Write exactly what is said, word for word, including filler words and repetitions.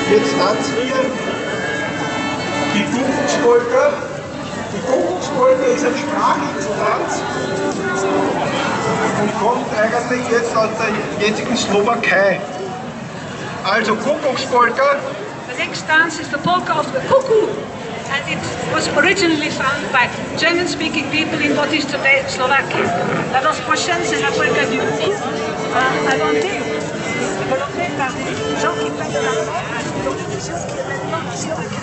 Jetzt tanzen wir die Kuckuckspolka. Die Kuckuckspolka ist ein Sprachentanz und kommt eigentlich jetzt aus der jetzigen Slowakei. Also Kuckuckspolka. The next dance is the polka of the cuckoo, and it was originally sung by German-speaking people in what is today Slovakia. La noche prochaine, c'est la polka du cuckoo, euh, inventée, développée par des gens qui prennent de l'argent dans une vision qui est maintenant en Slovaquie.